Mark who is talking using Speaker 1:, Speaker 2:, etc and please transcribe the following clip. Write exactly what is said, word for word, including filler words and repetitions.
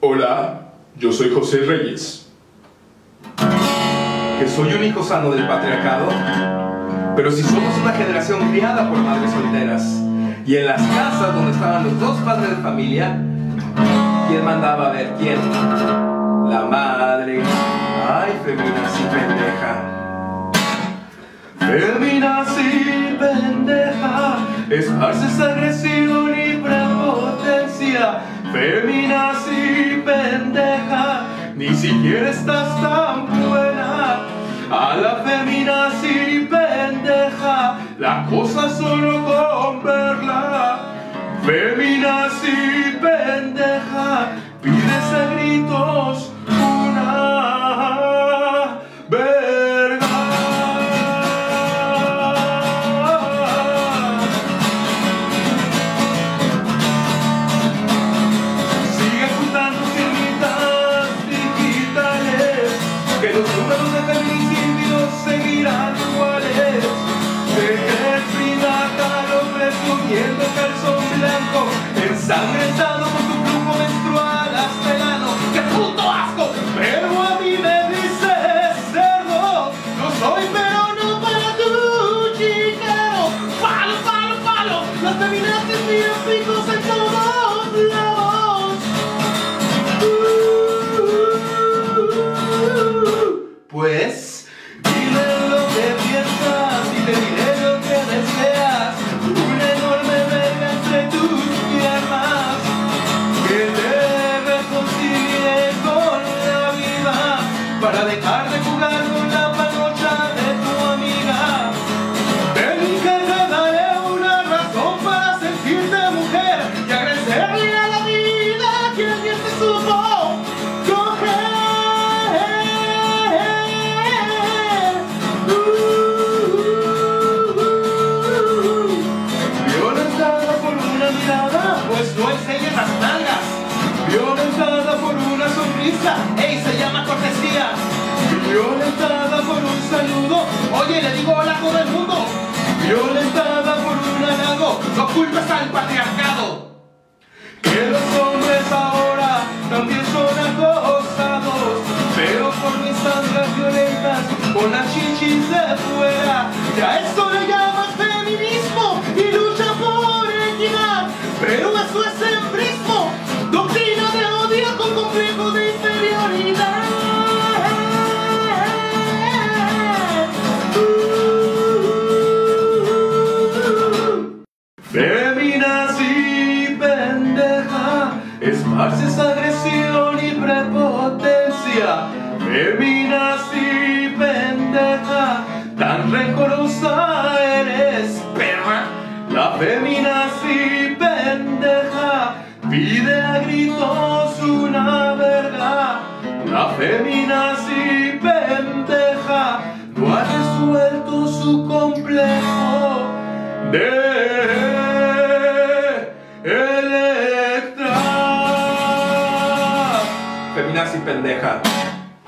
Speaker 1: Hola, yo soy José Reyes. Que soy un hijo sano del patriarcado. Pero si somos una generación criada por madres solteras, y en las casas donde estaban los dos padres de familia, ¿quién mandaba a ver quién? La madre. Ay, feminazi pendeja. Feminazi pendeja. Esparces agresión y prepotencia. Feminazi pendeja. Ni siquiera estás tan buena. A la feminazi pendeja, la cosa solo con verla. Feminazi pendeja, pides a gritos una verga. Sigue juntando firmitas digitales, que los números de feminicidios seguirán iguales. Te crees Frida Kahlo presumiendo calzón blanco, ensangrentado con tu flujo menstrual hasta el ano. ¡Qué puto asco! Pero a mí me dices cerdo. No soy pero no para tu chiquero. ¡Palo, palo, palo! Las feminazis miran picos en todos lados. Pues dile lo que piensas y te diré lo que deseas. Una enorme verga entre tus piernas que te reconcilie con la vida, para dejar de jugar con la panocha de tu amiga. Ven y que te daré una razón para sentirte mujer y agradecerle a la vida que alguien te supo coger. Pues no enseñes las nalgas. Violentada por una sonrisa, ey, se llama cortesía. Violentada por un saludo, oye, le digo hola a todo el mundo. Violentada por un halago, no culpes al patriarcado. Que los hombres ahora también son acosados, pero por mis sangras violentas, con las chichis de fuera. Ya esto le llamas feminismo y lucha por equidad. Pero eso es hembrismo, doctrina de odio con complejo de inferioridad. Feminazi pendeja, esparces agresión y prepotencia. Feminazi pendeja, tan rencorosa eres, perra. La feminazi pendeja pide a gritos una verga. La feminazi pendeja no ha resuelto su complejo de Electra. Feminazi pendeja.